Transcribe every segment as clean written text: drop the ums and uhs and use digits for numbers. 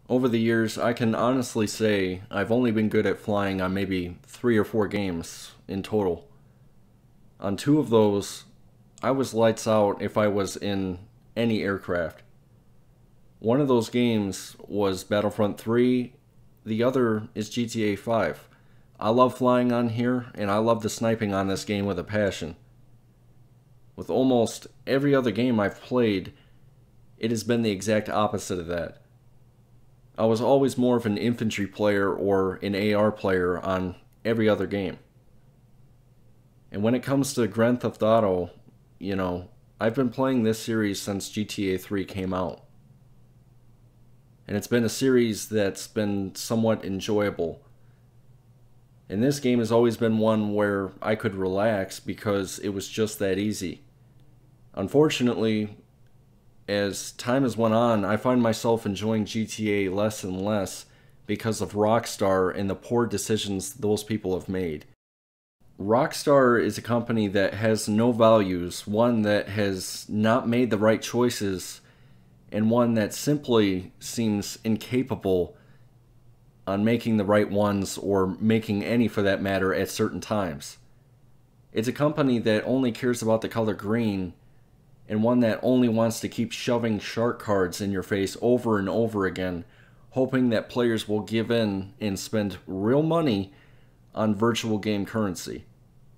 Over the years, I can honestly say I've only been good at flying on maybe 3 or 4 games in total. On 2 of those, I was lights out if I was in any aircraft. One of those games was Battlefront 3, the other is GTA 5. I love flying on here, and I love the sniping on this game with a passion. With almost every other game I've played, it has been the exact opposite of that. I was always more of an infantry player or an AR player on every other game. And when it comes to Grand Theft Auto, I've been playing this series since GTA 3 came out. And it's been a series that's been somewhat enjoyable. And this game has always been one where I could relax because it was just that easy. Unfortunately, as time has went on, I find myself enjoying GTA less and less because of Rockstar and the poor decisions those people have made. Rockstar is a company that has no values, one that has not made the right choices, and one that simply seems incapable on making the right ones or making any for that matter at certain times. It's a company that only cares about the color green, and one that only wants to keep shoving shark cards in your face over and over again, hoping that players will give in and spend real money on virtual game currency.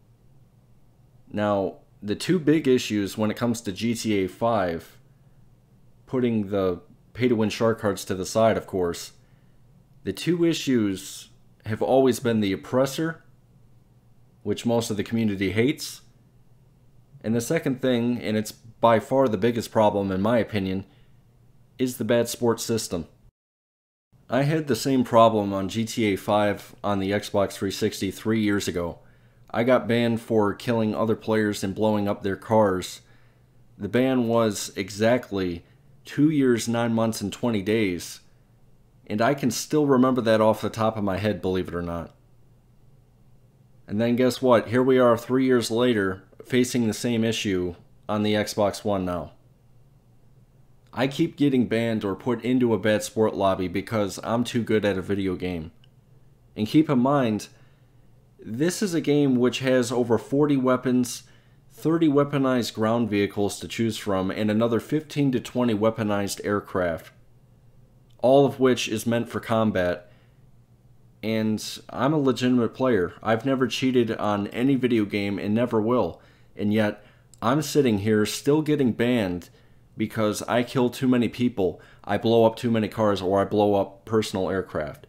Now, the 2 big issues when it comes to GTA 5, putting the pay-to-win shark cards to the side, of course, the 2 issues have always been the oppressor, which most of the community hates, and the second thing, and it's by far the biggest problem in my opinion, is the bad sport system. I had the same problem on GTA 5 on the Xbox 360 3 years ago. I got banned for killing other players and blowing up their cars. The ban was exactly 2 years, 9 months, and 20 days. And I can still remember that off the top of my head, believe it or not. And then guess what? Here we are 3 years later, facing the same issue on the Xbox One now. I keep getting banned or put into a bad sport lobby because I'm too good at a video game. And keep in mind, this is a game which has over 40 weapons, 30 weaponized ground vehicles to choose from, and another 15 to 20 weaponized aircraft. All of which is meant for combat. And I'm a legitimate player. I've never cheated on any video game and never will. And yet, I'm sitting here still getting banned because I kill too many people, I blow up too many cars, or I blow up personal aircraft.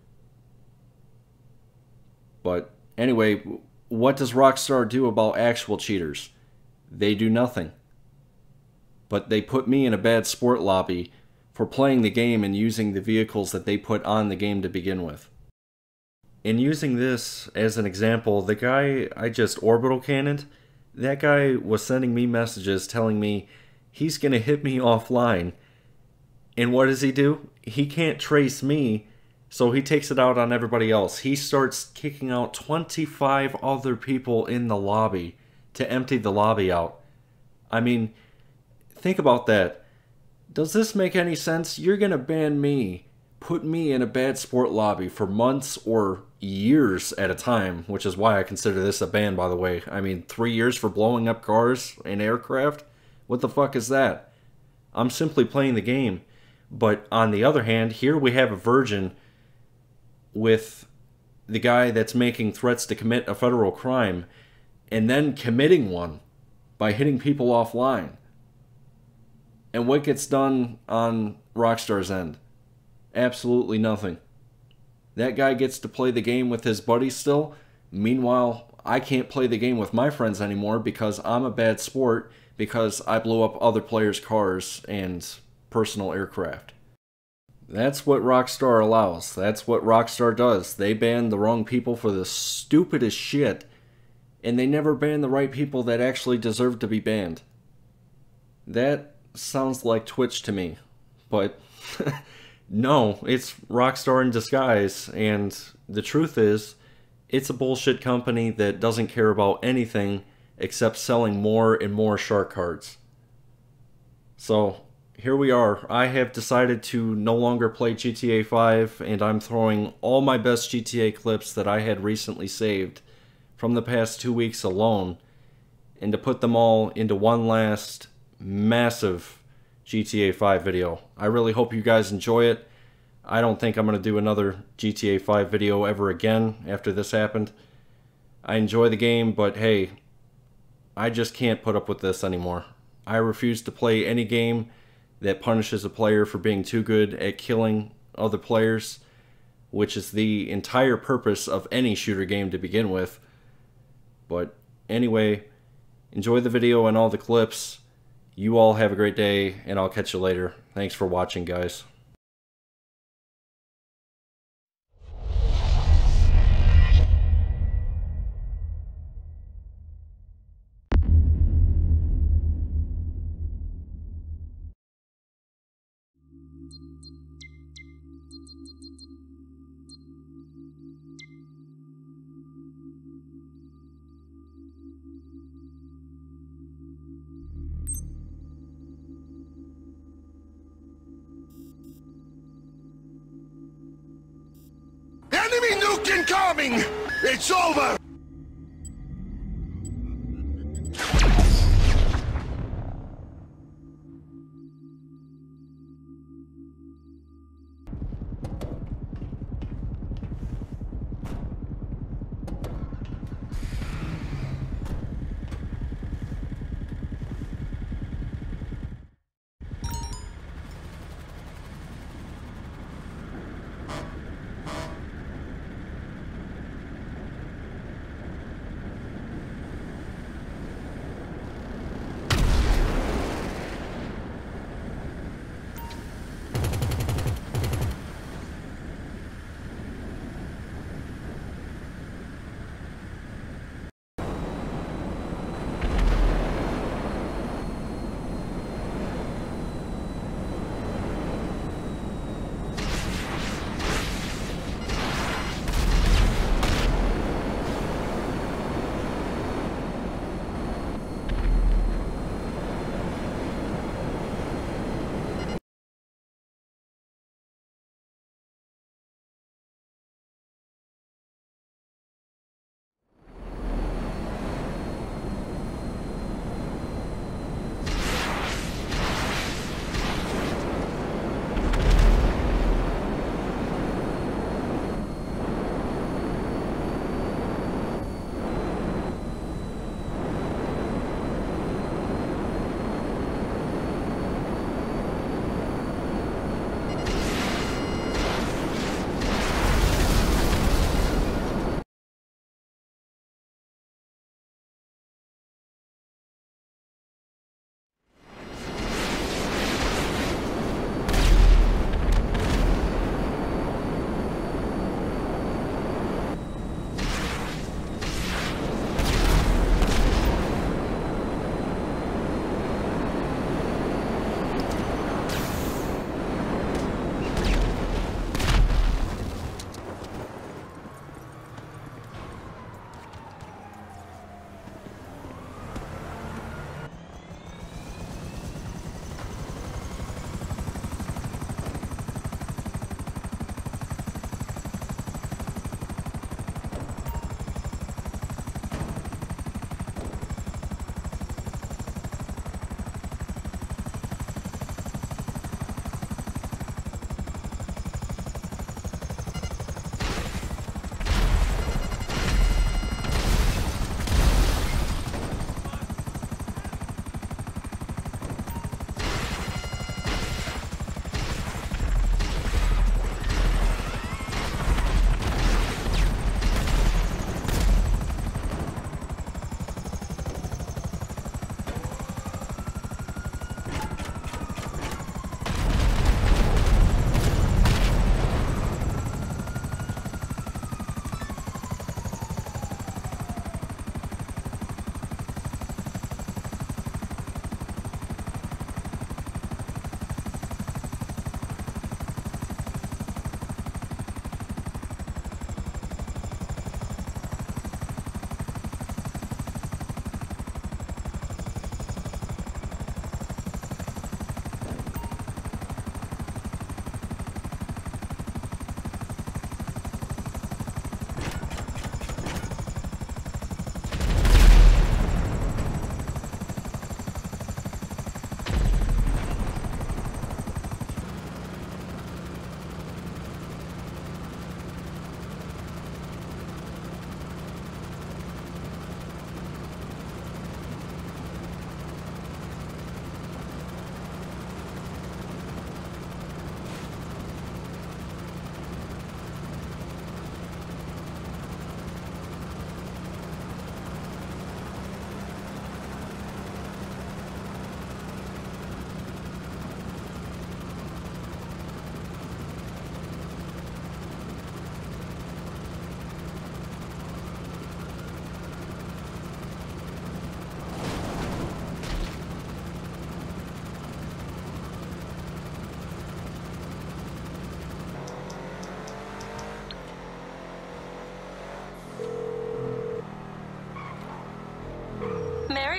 But anyway, what does Rockstar do about actual cheaters? They do nothing. But they put me in a bad sport lobby for playing the game and using the vehicles that they put on the game to begin with. In using this as an example, the guy I just orbital cannoned, that guy was sending me messages telling me he's going to hit me offline. And what does he do? He can't trace me, so he takes it out on everybody else. He starts kicking out 25 other people in the lobby to empty the lobby out. I mean, think about that. Does this make any sense? You're going to ban me, put me in a bad sport lobby for months or years at a time, which is why I consider this a ban, by the way. I mean, 3 years for blowing up cars and aircraft? What the fuck is that? I'm simply playing the game. But on the other hand, here we have a virgin with the guy that's making threats to commit a federal crime and then committing one by hitting people offline. And what gets done on Rockstar's end? Absolutely nothing. That guy gets to play the game with his buddies still. Meanwhile, I can't play the game with my friends anymore because I'm a bad sport because I blew up other players' cars and personal aircraft. That's what Rockstar allows. That's what Rockstar does. They ban the wrong people for the stupidest shit, and they never ban the right people that actually deserve to be banned. That sounds like Twitch to me, but no, it's Rockstar in disguise, and the truth is, it's a bullshit company that doesn't care about anything except selling more and more shark cards. So, here we are. I have decided to no longer play GTA 5, and I'm throwing all my best GTA clips that I had recently saved from the past 2 weeks alone, and to put them all into one last massive GTA 5 video. I really hope you guys enjoy it. I don't think I'm going to do another GTA 5 video ever again after this happened. I enjoy the game, but hey, I just can't put up with this anymore. I refuse to play any game that punishes a player for being too good at killing other players, which is the entire purpose of any shooter game to begin with. But anyway, enjoy the video and all the clips. You all have a great day, and I'll catch you later. Thanks for watching, guys. Enemy nuke incoming! It's over!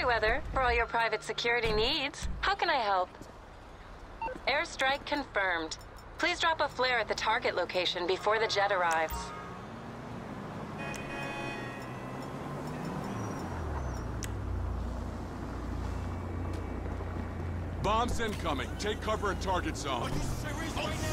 Weather, for all your private security needs. How can I help? Airstrike confirmed. Please drop a flare at the target location before the jet arrives. Bombs incoming. Take cover in target zone. Are you serious right now?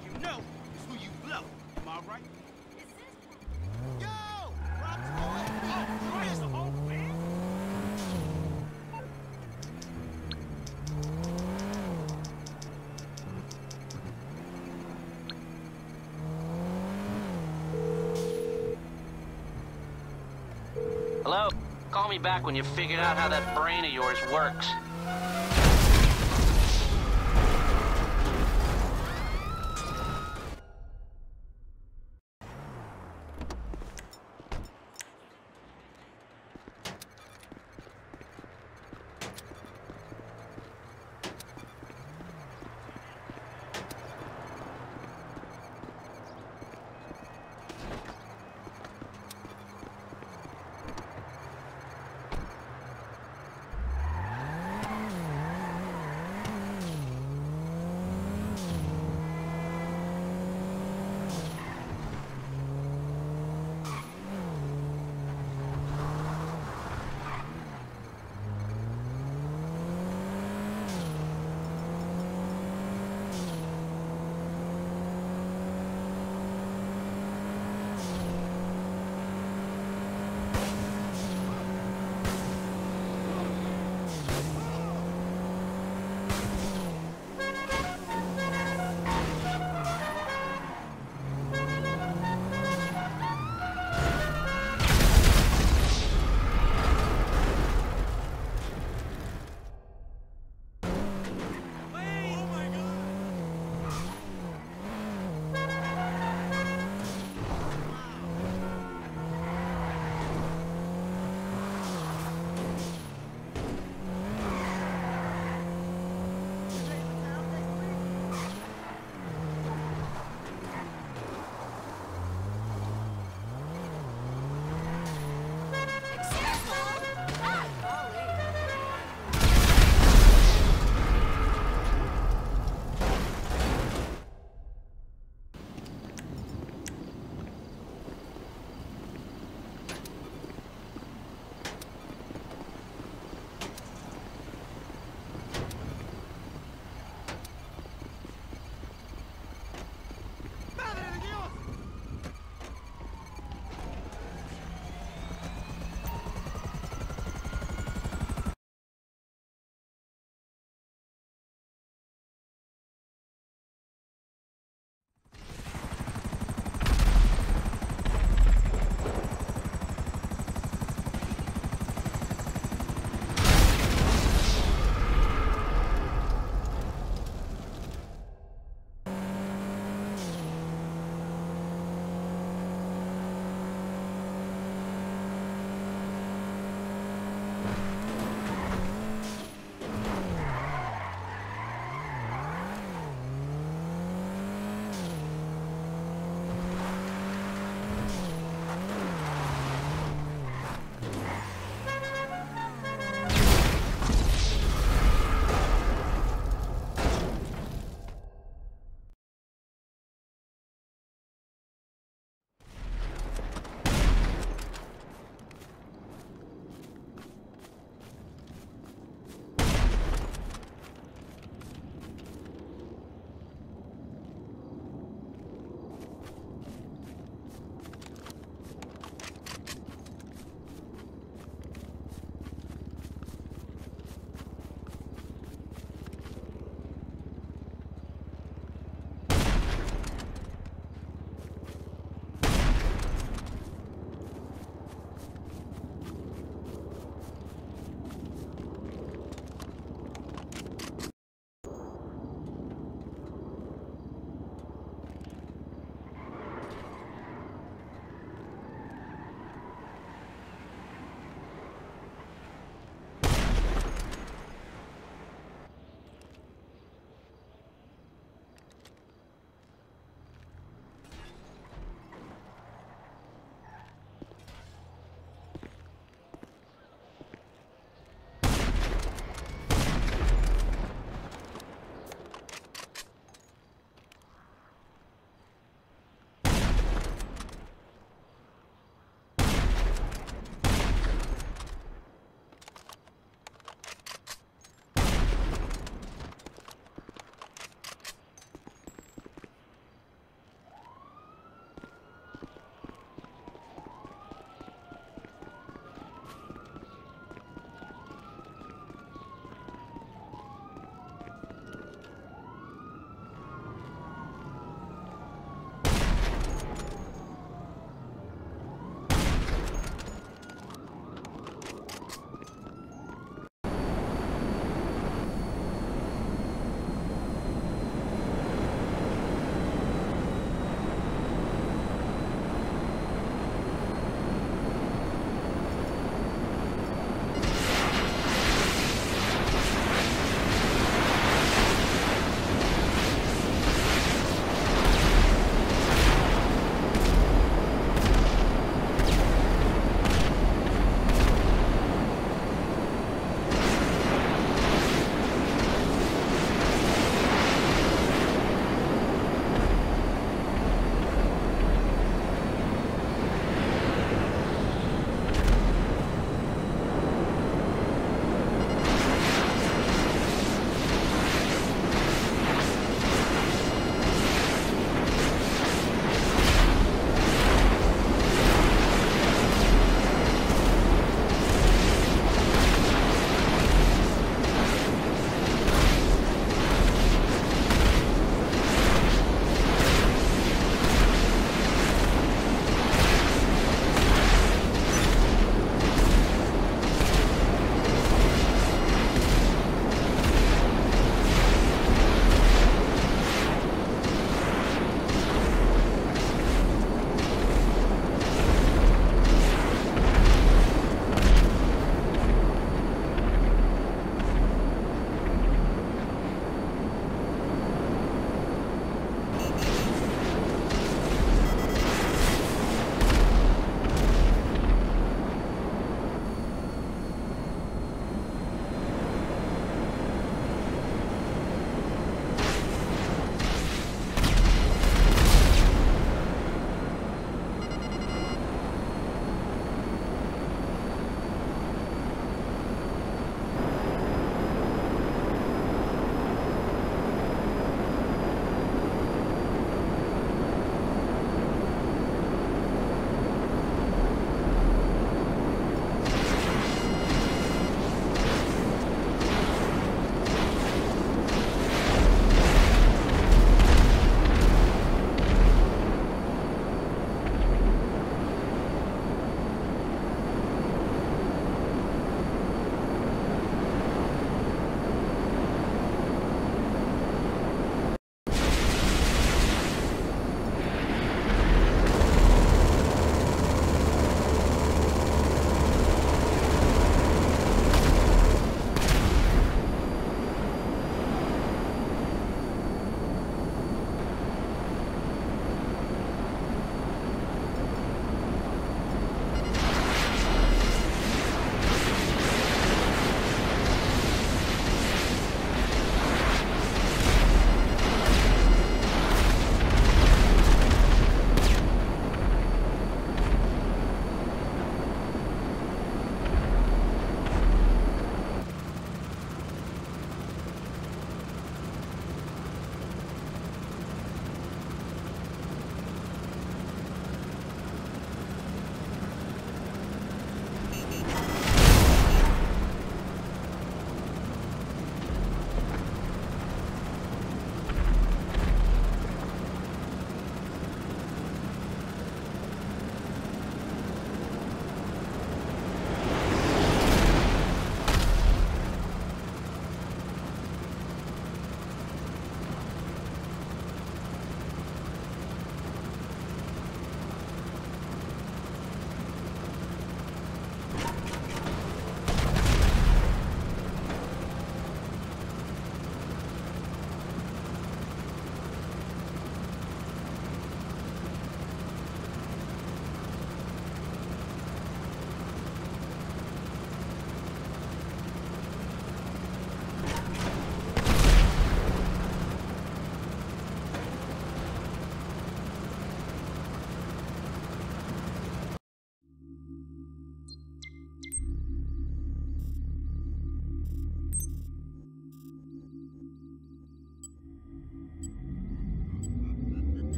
you know is who you blow. Am I right? Yo! Rob's going. Oh, Troy is the whole man? Hello? Call me back when you figured out how that brain of yours works.